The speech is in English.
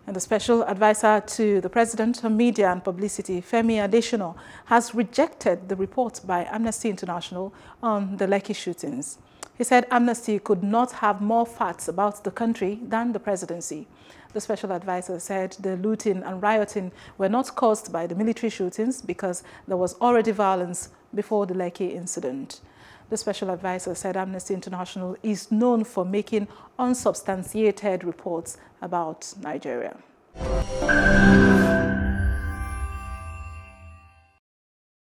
And the special advisor to the President on Media and Publicity, Femi Adesina, has rejected the report by Amnesty International on the Lekki shootings. He said Amnesty could not have more facts about the country than the presidency. The special advisor said the looting and rioting were not caused by the military shootings because there was already violence before the Lekki incident. The special advisor said Amnesty International is known for making unsubstantiated reports about Nigeria.